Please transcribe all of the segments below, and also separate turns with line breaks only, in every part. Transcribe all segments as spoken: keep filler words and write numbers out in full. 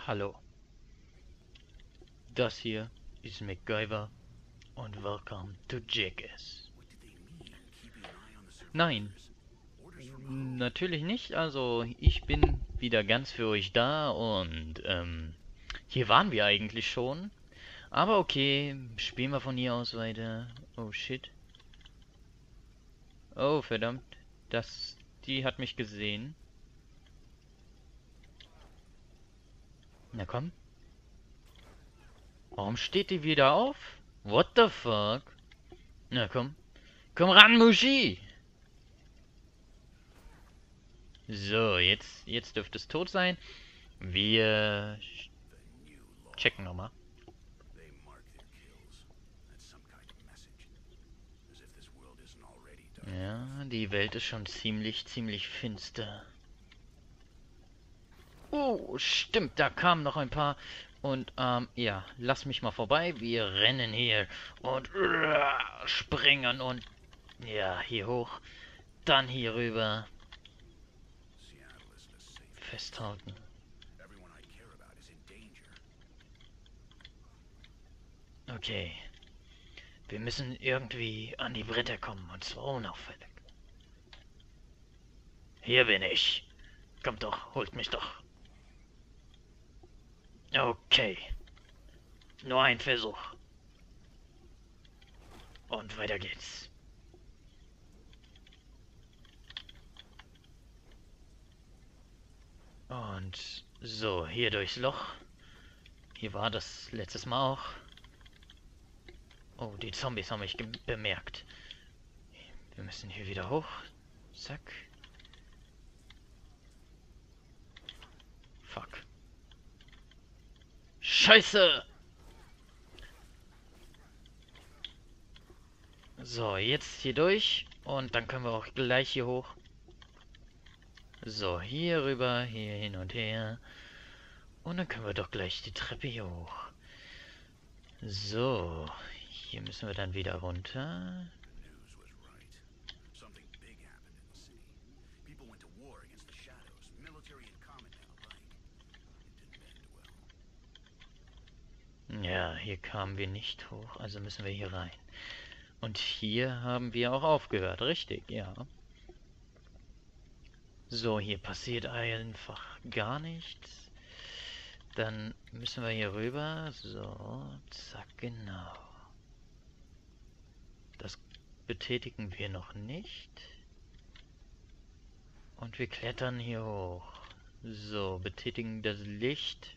Hallo, das hier ist MacGyver und welcome to Jackass. Nein, natürlich nicht. Also ich bin wieder ganz für euch da und ähm, hier waren wir eigentlich schon. Aber okay, spielen wir von hier aus weiter. Oh shit. Oh verdammt, das, die hat mich gesehen. Na komm, warum steht die wieder auf? What the fuck? Na komm, komm ran, Muschi! So, jetzt, jetzt dürfte es tot sein. Wir checken nochmal. Ja, die Welt ist schon ziemlich, ziemlich finster. Oh, stimmt, da kamen noch ein paar. Und, ähm, ja, lass mich mal vorbei. Wir rennen hier und uh, springen und, ja, hier hoch. Dann hier rüber. Festhalten. Okay. Wir müssen irgendwie an die Bretter kommen, und zwar unauffällig. Hier bin ich. Kommt doch, holt mich doch. Okay. Nur ein Versuch. Und weiter geht's. Und so, hier durchs Loch. Hier war das letztes Mal auch. Oh, die Zombies haben mich bemerkt. Wir müssen hier wieder hoch. Zack. Fuck. Scheiße! So, jetzt hier durch. Und dann können wir auch gleich hier hoch. So, hier rüber, hier hin und her. Und dann können wir doch gleich die Treppe hier hoch. So, hier müssen wir dann wieder runter. Ja, hier kamen wir nicht hoch, also müssen wir hier rein. Und hier haben wir auch aufgehört, richtig, ja. So, hier passiert einfach gar nichts. Dann müssen wir hier rüber. So, zack, genau. Das betätigen wir noch nicht. Und wir klettern hier hoch. So, betätigen das Licht.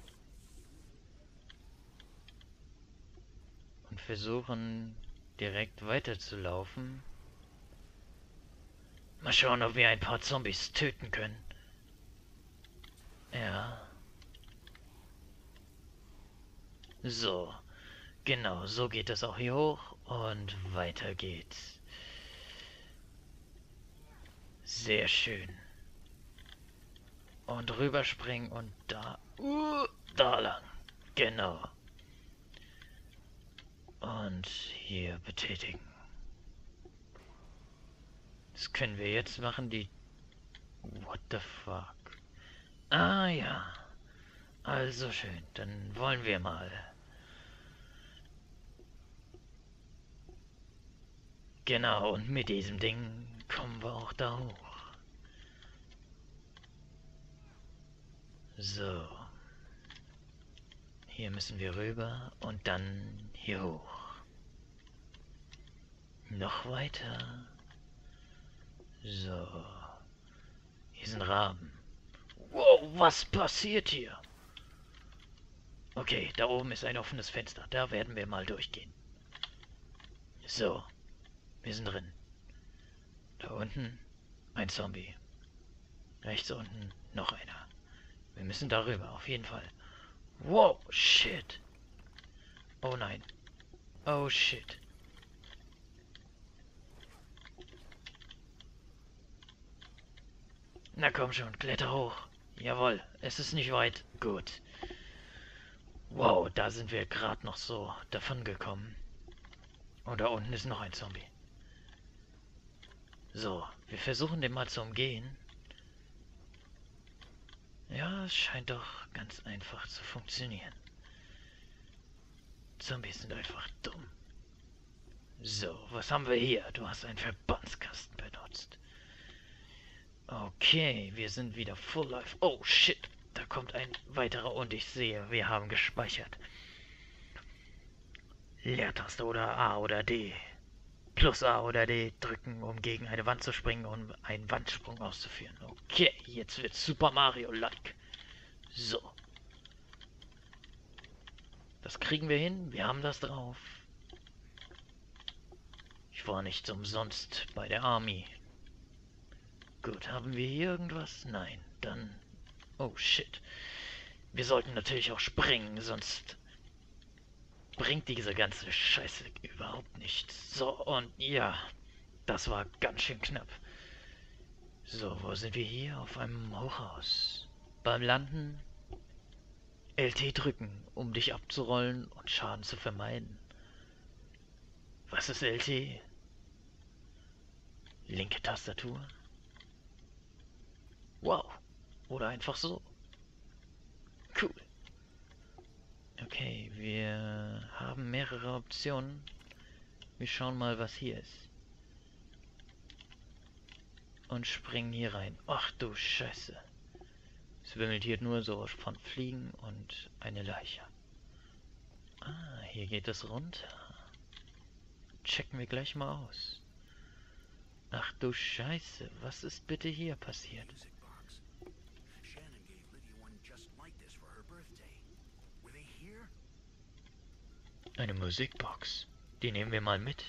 Und versuchen direkt weiterzulaufen. Mal schauen, ob wir ein paar Zombies töten können. Ja. So. Genau, so geht es auch hier hoch. Und weiter geht's. Sehr schön. Und rüberspringen und da. Uh, da lang. Genau. Und hier betätigen. Das können wir jetzt machen, die... What the fuck? Ah ja. Also schön, dann wollen wir mal. Genau, und mit diesem Ding kommen wir auch da hoch. So. Hier müssen wir rüber und dann hier hoch. Noch weiter. So. Hier sind Raben. Wow, was passiert hier? Okay, da oben ist ein offenes Fenster. Da werden wir mal durchgehen. So. Wir sind drin. Da unten ein Zombie. Rechts unten noch einer. Wir müssen darüber, auf jeden Fall. Wow, shit. Oh nein. Oh shit. Na komm schon, kletter hoch. Jawohl, es ist nicht weit. Gut. Wow, da sind wir gerade noch so davon gekommen. Und da unten ist noch ein Zombie. So, wir versuchen den mal zu umgehen. Ja, es scheint doch ganz einfach zu funktionieren. Zombies sind einfach dumm. So, was haben wir hier? Du hast einen Verbandskasten benutzt. Okay, wir sind wieder full life. Oh, shit. Da kommt ein weiterer und ich sehe, wir haben gespeichert. Leertaste oder A oder D. Plus A oder D drücken, um gegen eine Wand zu springen, um einen Wandsprung auszuführen. Okay, jetzt wird Super Mario-like. So. Das kriegen wir hin. Wir haben das drauf. Ich war nicht umsonst bei der Army. Gut, haben wir hier irgendwas? Nein. Dann... Oh, shit. Wir sollten natürlich auch springen, sonst bringt diese ganze Scheiße überhaupt nichts. So, und ja, das war ganz schön knapp. So, wo sind wir hier? Auf einem Hochhaus. Beim Landen L T drücken, um dich abzurollen und Schaden zu vermeiden. Was ist L T? Linke Tastatur? Wow. Oder einfach so. Cool. Okay, wir haben mehrere Optionen. Wir schauen mal, was hier ist. Und springen hier rein. Ach du Scheiße. Es wimmelt hier nur so von Fliegen und eine Leiche. Ah, hier geht es runter. Checken wir gleich mal aus. Ach du Scheiße, was ist bitte hier passiert? Eine Musikbox. Die nehmen wir mal mit.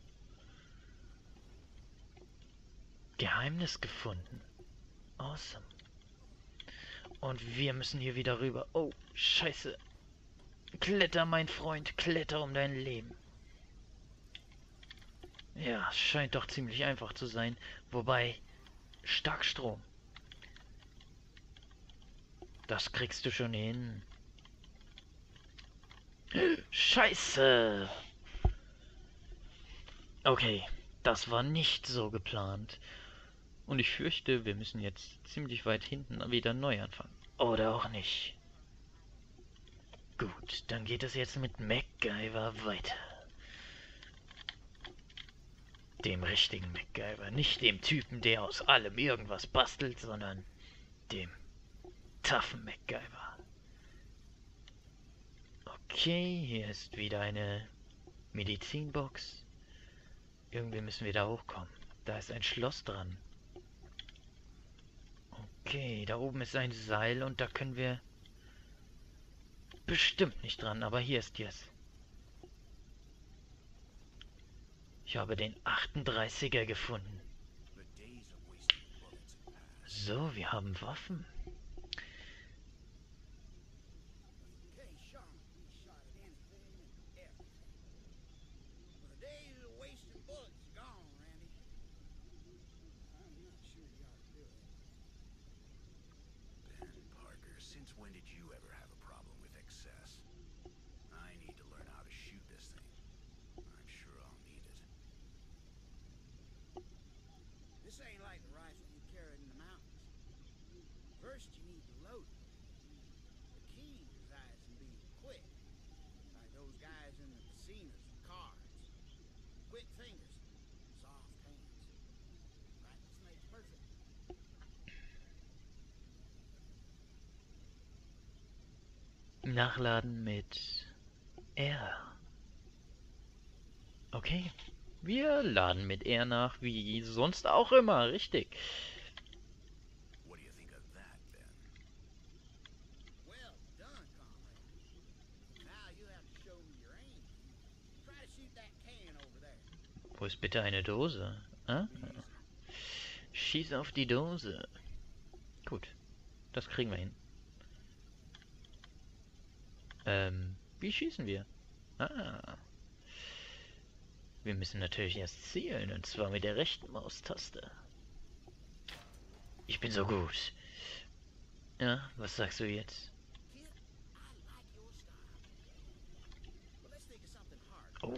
Geheimnis gefunden. Awesome. Und wir müssen hier wieder rüber. Oh, Scheiße. Kletter, mein Freund, kletter um dein Leben. Ja, scheint doch ziemlich einfach zu sein. Wobei, Starkstrom. Das kriegst du schon hin. Scheiße. Okay, das war nicht so geplant. Und ich fürchte, wir müssen jetzt ziemlich weit hinten wieder neu anfangen. Oder auch nicht. Gut, dann geht es jetzt mit MacGyver weiter. Dem richtigen MacGyver. Nicht dem Typen, der aus allem irgendwas bastelt, sondern dem toughen MacGyver. Okay, hier ist wieder eine Medizinbox. Irgendwie müssen wir da hochkommen. Da ist ein Schloss dran. Okay, da oben ist ein Seil und da können wir bestimmt nicht dran, aber hier ist jetzt. Ich habe den achtunddreißiger gefunden. So, wir haben Waffen.
First, you need to load it. The key resides in being quick, like those guys in the casinos with cards. Quick fingers, soft hands. Practice makes perfect.
Nachladen mit R. Okay, wir laden mit R nach, wie sonst auch immer, richtig. Wo ist bitte eine Dose? Ah? Schieß auf die Dose. Gut, das kriegen wir hin. Ähm, wie schießen wir? Ah. Wir müssen natürlich erst zielen, und zwar mit der rechten Maustaste. Ich bin so gut. Ja, was sagst du jetzt? Oh.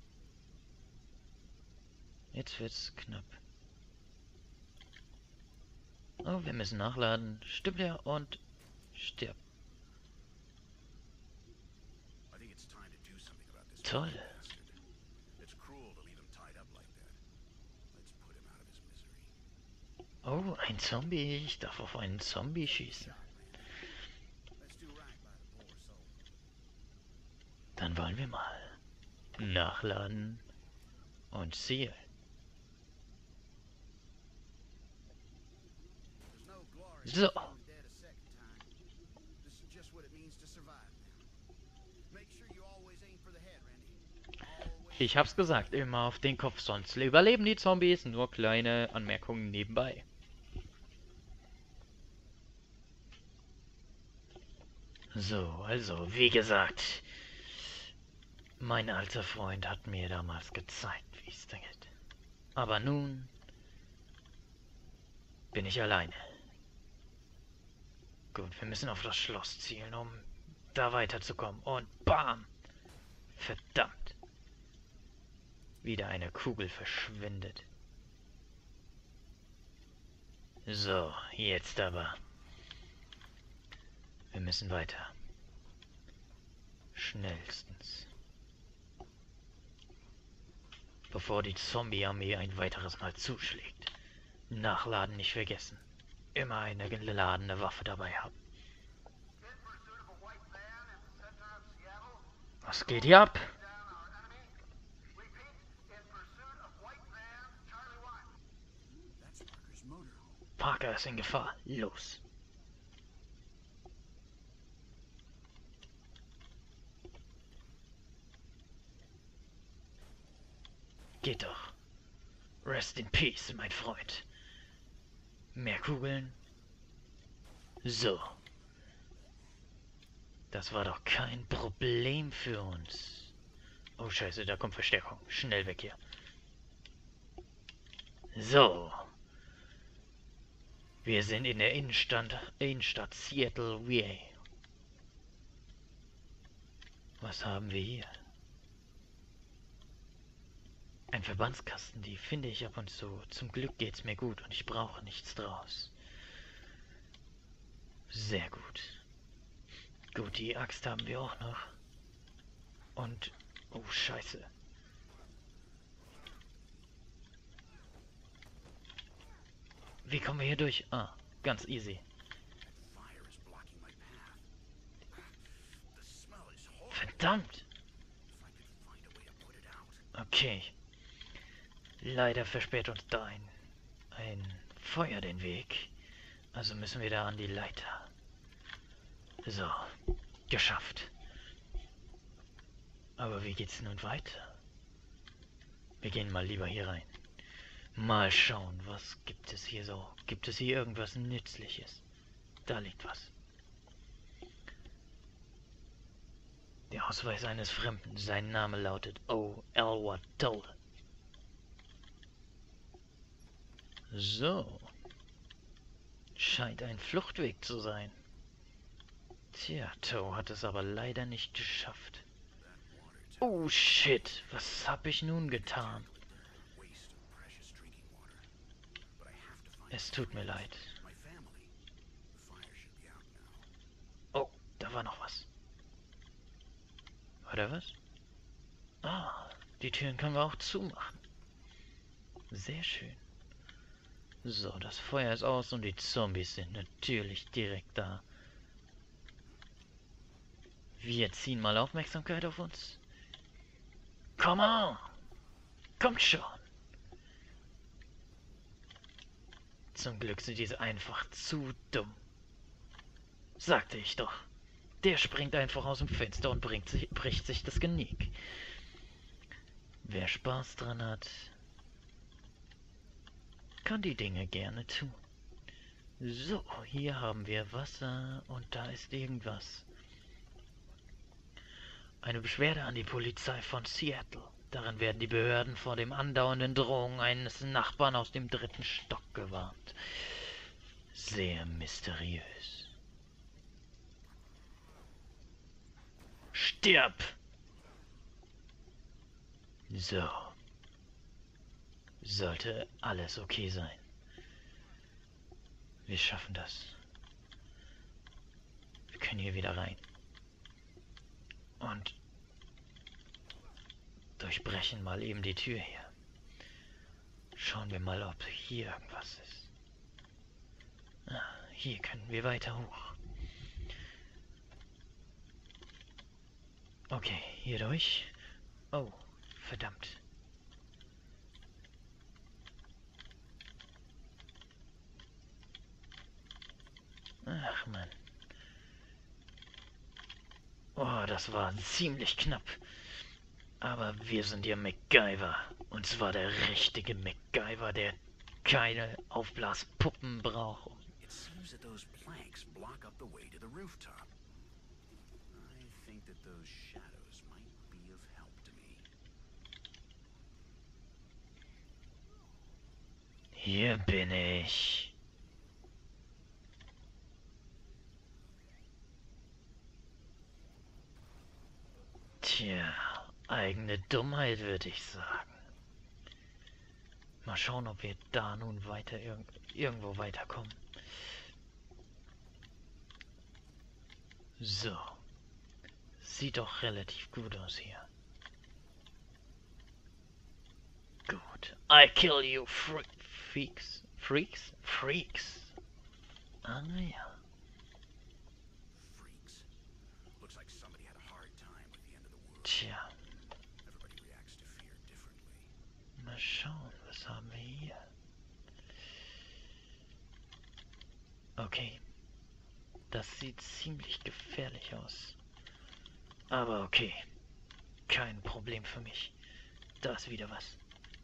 Jetzt wird's knapp. Oh, wir müssen nachladen. Stimmt ja und stirb.
I think it's time to do something about this
Toll.
bastard. It's cruel to leave him tied up like that. Let's put him out of his misery.
Oh, ein Zombie. Ich darf auf einen Zombie schießen.
Let's do right by the poor soul.
Dann wollen wir mal nachladen und zielen.
There's no glory in
So.
killing the dead a second time. This is just what it means to survive now. Make sure you always aim for the head, Randy. Always.
Ich hab's gesagt, immer auf den Kopf, sonst überleben die Zombies. Nur kleine Anmerkungen nebenbei. So, also, wie gesagt, mein alter Freund hat mir damals gezeigt, wie es geht. Aber nun bin ich alleine. Gut, wir müssen auf das Schloss zielen, um da weiterzukommen. Und bam! Verdammt! Wieder eine Kugel verschwindet. So, jetzt aber. Wir müssen weiter. Schnellstens. Bevor die Zombie-Armee ein weiteres Mal zuschlägt. Nachladen nicht vergessen. Immer eine geladene Waffe dabei haben. Was geht hier ab?
That's Parker's motorhome.
Parker ist in Gefahr. Los. Geht doch. Rest in peace, mein Freund. Mehr Kugeln. So. Das war doch kein Problem für uns. Oh scheiße, da kommt Verstärkung. Schnell weg hier. So. Wir sind in der Innenstadt, Innenstadt Seattle, V A. Was haben wir hier? Ein Verbandskasten, die finde ich ab und zu. Zum Glück geht's mir gut und ich brauche nichts draus. Sehr gut. Gut, die Axt haben wir auch noch. Und... oh, scheiße. Wie kommen wir hier durch? Ah, ganz easy.
Fire is blocking my path. The smell is horrible.
Verdammt!
If I could find a way to put it out.
Okay. Leider versperrt uns da ein, ein Feuer den Weg. Also müssen wir da an die Leiter. So, geschafft. Aber wie geht's nun weiter? Wir gehen mal lieber hier rein. Mal schauen, was gibt es hier so? Gibt es hier irgendwas Nützliches? Da liegt was. Der Ausweis eines Fremden. Sein Name lautet O. Elwood Toll. So. Scheint ein Fluchtweg zu sein. Tja, Toe hat es aber leider nicht geschafft. Oh shit, was hab ich nun getan?
Waste of precious drinking water. But I have to find
Es tut mir leid.
my family. The fire should be out now.
Oh, da war noch was. Oder was? Ah, die Türen können wir auch zumachen. Sehr schön. So, das Feuer ist aus und die Zombies sind natürlich direkt da. Wir ziehen mal Aufmerksamkeit auf uns. Come on! Kommt schon! Zum Glück sind diese einfach zu dumm. Sagte ich doch. Der springt einfach aus dem Fenster und bringt sich, bricht sich das Genick. Wer Spaß dran hat, kann die Dinge gerne tun. So, hier haben wir Wasser und da ist irgendwas. Eine Beschwerde an die Polizei von Seattle. Darin werden die Behörden vor dem andauernden Drohungen eines Nachbarn aus dem dritten Stock gewarnt. Sehr mysteriös. Stirb! So. Sollte alles okay sein. Wir schaffen das. Wir können hier wieder rein. Und durchbrechen mal eben die Tür hier. Schauen wir mal, ob hier irgendwas ist. Ah, hier können wir weiter hoch. Okay, hier durch. Oh, verdammt. Ach, Mann. Oh, das war ziemlich knapp. Aber wir sind ja MacGyver. Und zwar der richtige MacGyver, der keine Aufblaspuppen braucht.
It seems that those planks block up the way to the rooftop. I think that those shadows might be of help to me.
Hier bin ich. Tja, eigene Dummheit, würde ich sagen. Mal schauen, ob wir da nun weiter irg irgendwo weiterkommen. So. Sieht doch relativ gut aus hier. Gut. I kill you, fre freaks. Freaks? Freaks. Ah ja.
Freaks. Looks like somebody had a hard time with the end of the world.
Tja.
Everybody reacts to fear differently.
Mal schauen, was haben wir hier? Okay. Das sieht ziemlich gefährlich aus. Aber okay. Kein Problem für mich. Da ist wieder was.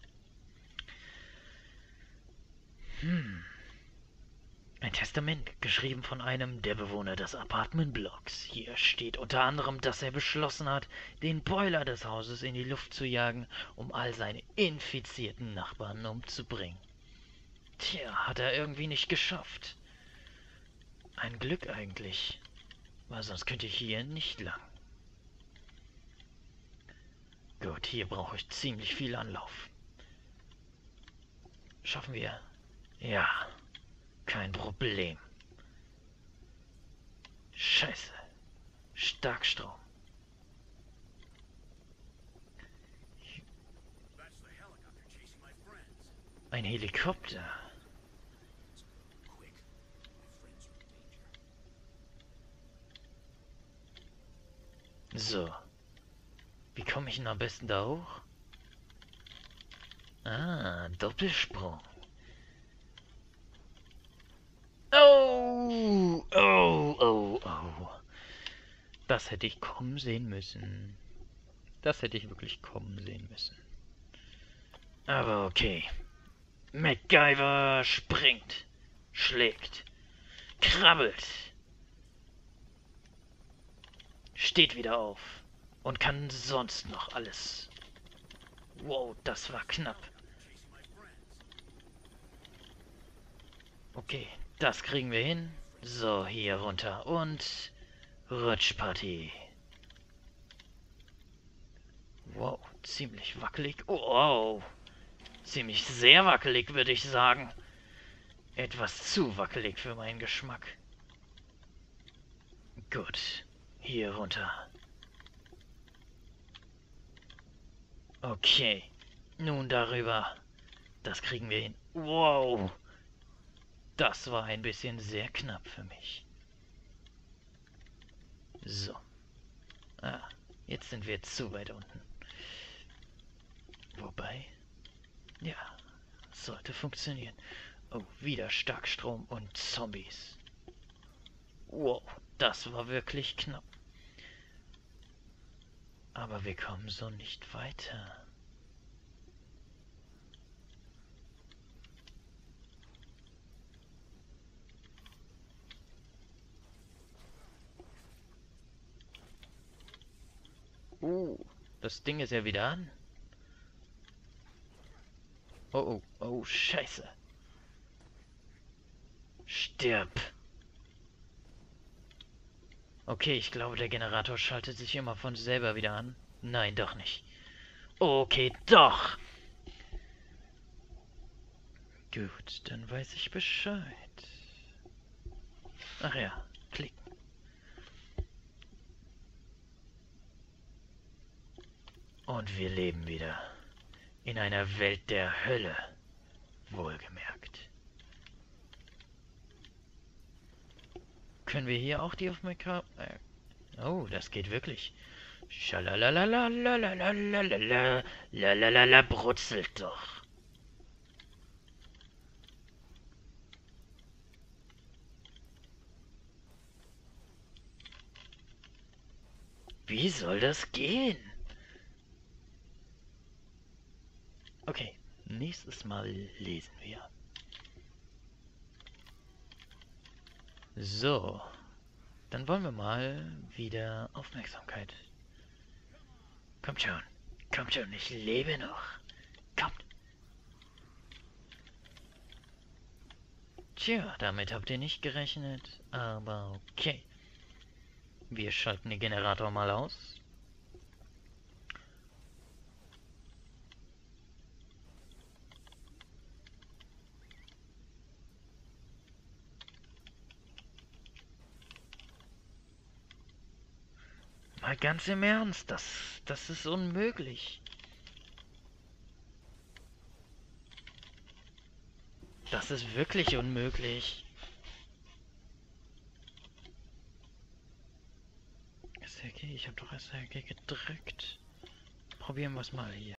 Hm. Ein Testament, geschrieben von einem der Bewohner des Apartmentblocks. Hier steht unter anderem, dass er beschlossen hat, den Boiler des Hauses in die Luft zu jagen, um all seine infizierten Nachbarn umzubringen. Tja, hat er irgendwie nicht geschafft. Ein Glück eigentlich, weil sonst könnte ich hier nicht lang. Gut, hier brauche ich ziemlich viel Anlauf. Schaffen wir? Ja, kein Problem. Scheiße. Starkstrom.
That's the helicopter chasing my friends.
Ein Helikopter.
Quick. My friends are in danger.
So. Wie komme ich denn am besten da hoch? Ah, Doppelsprung. Oh, oh, oh, oh. Das hätte ich kommen sehen müssen. Das hätte ich wirklich kommen sehen müssen. Aber okay. MacGyver springt, schlägt, krabbelt, steht wieder auf und kann sonst noch alles. Wow, das war knapp. Okay, das kriegen wir hin. So, hier runter und Rutschparty. Wow, ziemlich wackelig. Oh, wow. Ziemlich sehr wackelig, würde ich sagen. Etwas zu wackelig für meinen Geschmack. Gut, hier runter. Okay, nun darüber. Das kriegen wir hin. Wow. Das war ein bisschen sehr knapp für mich. So. Ah, jetzt sind wir zu weit unten. Wobei... Ja, sollte funktionieren. Oh, wieder Starkstrom und Zombies. Wow, das war wirklich knapp. Aber wir kommen so nicht weiter. Uh, das Ding ist ja wieder an. Oh, oh, oh, scheiße. Stirb. Okay, ich glaube, der Generator schaltet sich immer von selber wieder an. Nein, doch nicht. Okay, doch. Gut, dann weiß ich Bescheid. Ach ja, klicken. Und wir leben wieder. In einer Welt der Hölle. Wohlgemerkt. Können wir hier auch die Aufmerksamkeit... Oh, das geht wirklich. Schalalalalalalalala, lalalala, brutzelt doch. Wie soll das gehen? Okay, nächstes Mal lesen wir. So, dann wollen wir mal wieder Aufmerksamkeit. Kommt schon, kommt schon, ich lebe noch. Kommt. Tja, damit habt ihr nicht gerechnet, aber okay. Wir schalten den Generator mal aus. Mal ganz im Ernst, das, das ist unmöglich. Das ist wirklich unmöglich. S R G, ich habe doch S R G gedrückt. Probieren wir es mal hier.